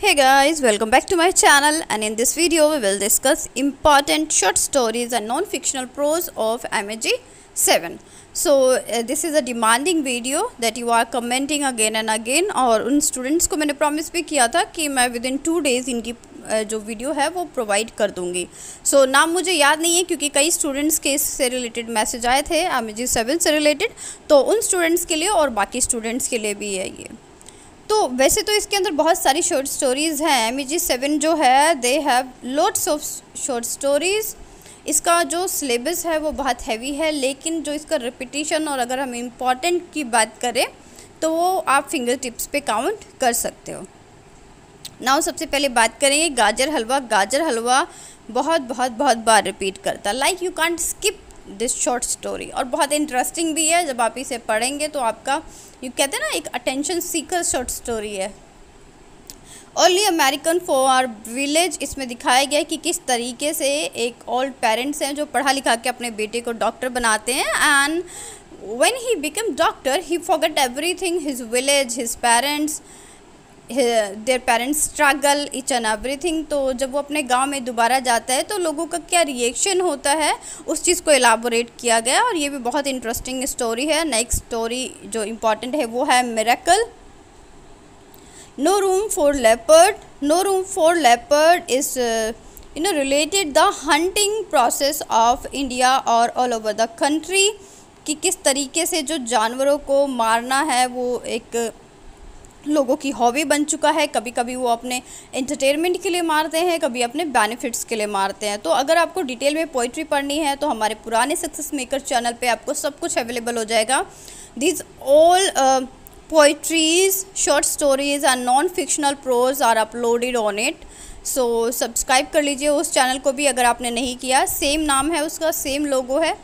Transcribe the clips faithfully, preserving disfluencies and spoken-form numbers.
Hey guys, welcome back to my channel, and in this video we will discuss important short stories and non-fictional prose of M A G seven. So uh, this is a demanding video that you are commenting again and again, और उन students को मैंने promise भी किया था कि मैं within two days इनकी uh, जो video है वो provide कर दूँगी. So नाम मुझे याद नहीं है क्योंकि कई students के इससे related message आए थे M A G seven से related, तो उन students के लिए और बाकी students के लिए भी है ये. तो वैसे तो इसके अंदर बहुत सारी शॉर्ट स्टोरीज़ हैं. एम ए जी सेवन जो है they have lots of short stories. इसका जो सिलेबस है वो बहुत हैवी है, लेकिन जो इसका रिपीटिशन और अगर हम इम्पॉर्टेंट की बात करें तो वो आप फिंगर टिप्स पे काउंट कर सकते हो. नाउ सबसे पहले बात करेंगे गाजर हलवा. गाजर हलवा बहुत बहुत बहुत बार रिपीट करता, like you can't skip this short story, और बहुत इंटरेस्टिंग भी है. जब आप इसे पढ़ेंगे तो आपका यू कहते हैं ना एक अटेंशन सीकर शॉर्ट स्टोरी है. Only American for our village, इसमें दिखाया गया है कि किस तरीके से एक ओल्ड पेरेंट्स हैं जो पढ़ा लिखा के अपने बेटे को डॉक्टर बनाते हैं, and when he become doctor he forget everything, his village, his parents, their parents struggle, each and everything. तो जब वो अपने गांव में दोबारा जाता है तो लोगों का क्या रिएक्शन होता है उस चीज़ को एलाबोरेट किया गया, और ये भी बहुत इंटरेस्टिंग स्टोरी है. नेक्स्ट स्टोरी जो इम्पॉर्टेंट है वो है miracle. No room for leopard. No room for leopard is you know related the hunting process of India और ऑल ओवर द कंट्री, कि किस तरीके से जो जानवरों को मारना है वो एक लोगों की हॉबी बन चुका है. कभी कभी वो अपने एंटरटेनमेंट के लिए मारते हैं, कभी अपने बेनिफिट्स के लिए मारते हैं. तो अगर आपको डिटेल में पोइट्री पढ़नी है तो हमारे पुराने सक्सेस मेकर चैनल पे आपको सब कुछ अवेलेबल हो जाएगा. This all poetries, short stories and non fictional prose are uploaded on it. So subscribe कर लीजिए उस चैनल को भी अगर आपने नहीं किया. सेम नाम है उसका, सेम लोगो है.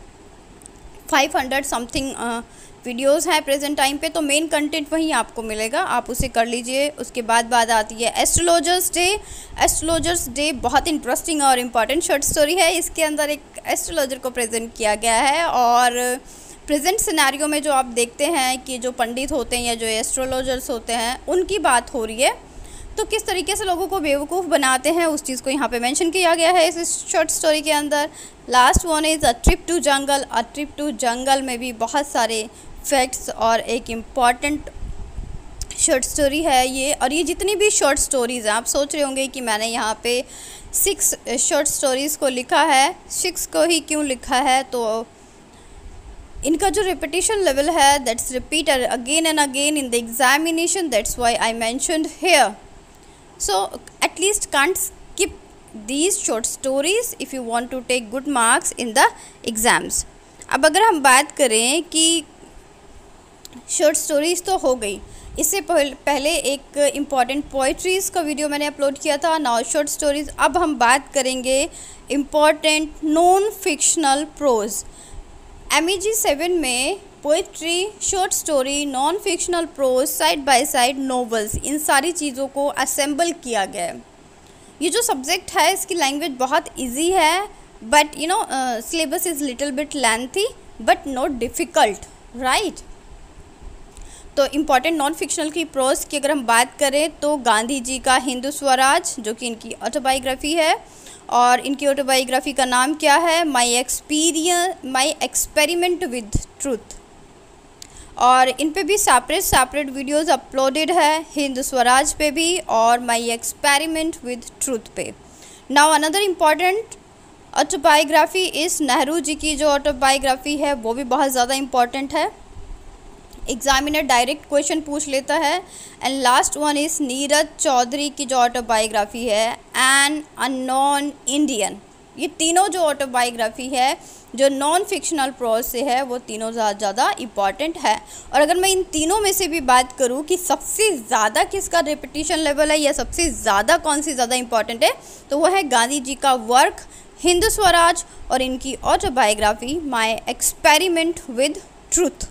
फाइव हंड्रेड समथिंग वीडियोस हैं प्रेजेंट टाइम पे, तो मेन कंटेंट वहीं आपको मिलेगा, आप उसे कर लीजिए. उसके बाद बात आती है एस्ट्रोलॉजर्स डे. एस्ट्रोलॉजर्स डे बहुत इंटरेस्टिंग और इम्पॉर्टेंट शॉर्ट स्टोरी है. इसके अंदर एक एस्ट्रोलॉजर को प्रेजेंट किया गया है, और प्रेजेंट सिनेरियो में जो आप देखते हैं कि जो पंडित होते हैं या जो एस्ट्रोलॉजर्स होते हैं उनकी बात हो रही है, तो किस तरीके से लोगों को बेवकूफ़ बनाते हैं उस चीज़ को यहाँ पे मेंशन किया गया है इस शॉर्ट स्टोरी के अंदर. Last one is a trip to jungle. A trip to jungle में भी बहुत सारे फैक्ट्स और एक इम्पॉर्टेंट शॉर्ट स्टोरी है ये. और ये जितनी भी शॉर्ट स्टोरीज़ हैं, आप सोच रहे होंगे कि मैंने यहाँ पे सिक्स शॉर्ट स्टोरीज़ को लिखा है, सिक्स को ही क्यों लिखा है, तो इनका जो रिपीटिशन लेवल है that's repeated again and again in the examination, that's why I mentioned here. So at least can't skip these short stories if you want to take good marks in the exams. अब अगर हम बात करें कि short stories तो हो गई, इससे पहले एक इम्पॉर्टेंट पोइट्रीज़ का वीडियो मैंने अपलोड किया था. Now short stories. अब हम बात करेंगे important non fictional prose. M A G seven में poetry, short story, non fictional prose, side by side novels, इन सारी चीज़ों को असेंबल किया गया है. ये जो सब्जेक्ट है इसकी लैंग्वेज बहुत इजी है, but you know syllabus is little bit lengthy but not difficult, right. तो इम्पॉर्टेंट नॉन फिक्शनल की प्रोज की अगर हम बात करें तो गांधी जी का हिंदू स्वराज, जो कि इनकी ऑटोबायोग्राफी है, और इनकी ऑटोबायोग्राफी का नाम क्या है, my experience my experiment with truth. और इन पे भी सेपरेट सेपरेट वीडियोस अपलोडेड है, हिंदू स्वराज पे भी और माई एक्सपेरिमेंट विद ट्रूथ पे. Now another important autobiography is Nehru जी की जो ऑटोबायोग्राफी है वो भी बहुत ज़्यादा इम्पॉर्टेंट है. एग्जामिनर डायरेक्ट क्वेश्चन पूछ लेता है. And last one is Neeraj Chaudhary की जो ऑटोबायोग्राफी है, एन अननोन इंडियन. ये तीनों जो ऑटोबायोग्राफी है जो नॉन फिक्शनल प्रोज से है वो तीनों ज़्यादा इम्पॉर्टेंट है. और अगर मैं इन तीनों में से भी बात करूँ कि सबसे ज़्यादा किसका रिपीटिशन लेवल है या सबसे ज़्यादा कौन सी ज़्यादा इम्पॉर्टेंट है, तो वो है गांधी जी का वर्क हिंदू स्वराज और इनकी autobiography my experiment with truth.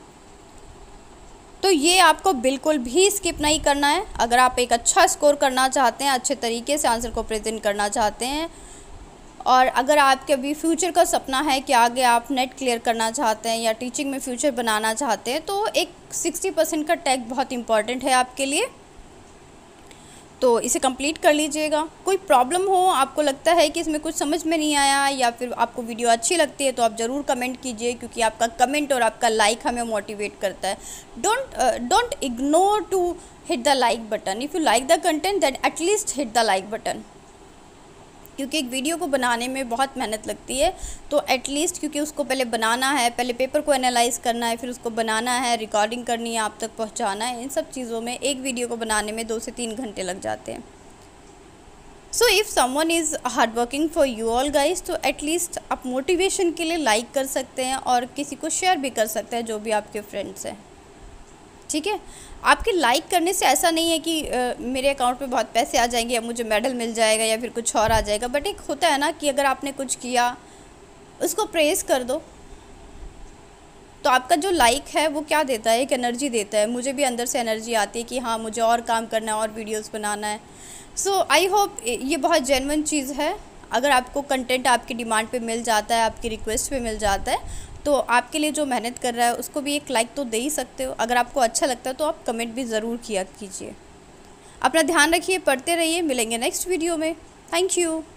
तो ये आपको बिल्कुल भी स्किप नहीं करना है अगर आप एक अच्छा स्कोर करना चाहते हैं, अच्छे तरीके से आंसर को प्रेजेंट करना चाहते हैं, और अगर आपके अभी फ्यूचर का सपना है कि आगे आप नेट क्लियर करना चाहते हैं या टीचिंग में फ्यूचर बनाना चाहते हैं, तो एक सिक्सटी परसेंट का टैग बहुत इंपॉर्टेंट है आपके लिए. तो इसे कंप्लीट कर लीजिएगा। कोई प्रॉब्लम हो, आपको लगता है कि इसमें कुछ समझ में नहीं आया या फिर आपको वीडियो अच्छी लगती है, तो आप ज़रूर कमेंट कीजिए, क्योंकि आपका कमेंट और आपका लाइक हमें मोटिवेट करता है। Don't don't ignore to hit the like button. If you like the content then at least hit the like button, क्योंकि एक वीडियो को बनाने में बहुत मेहनत लगती है। तो एटलीस्ट, क्योंकि उसको पहले बनाना है, पहले पेपर को एनालाइज करना है, फिर उसको बनाना है, रिकॉर्डिंग करनी है, आप तक पहुंचाना है, इन सब चीज़ों में एक वीडियो को बनाने में दो से तीन घंटे लग जाते हैं। So if someone is hard working for you all guys, तो एटलीस्ट आप मोटिवेशन के लिए लाइक कर सकते हैं और किसी को शेयर भी कर सकते हैं, जो भी आपके फ्रेंड्स हैं। ठीक है, आपके लाइक करने से ऐसा नहीं है कि आ, मेरे अकाउंट में बहुत पैसे आ जाएंगे या मुझे मेडल मिल जाएगा या फिर कुछ और आ जाएगा। बट एक होता है ना कि अगर आपने कुछ किया, उसको प्रेज़ कर दो, तो आपका जो लाइक है वो क्या देता है, एक एनर्जी देता है। मुझे भी अंदर से एनर्जी आती है कि हाँ, मुझे और काम करना है और वीडियोस बनाना है। सो आई होप ये बहुत जेन्युइन चीज़ है। अगर आपको कंटेंट आपकी डिमांड पे मिल जाता है, आपकी रिक्वेस्ट पे मिल जाता है, तो आपके लिए जो मेहनत कर रहा है उसको भी एक लाइक तो दे ही सकते हो। अगर आपको अच्छा लगता है तो आप कमेंट भी ज़रूर किया कीजिए। अपना ध्यान रखिए, पढ़ते रहिए, मिलेंगे नेक्स्ट वीडियो में। Thank you.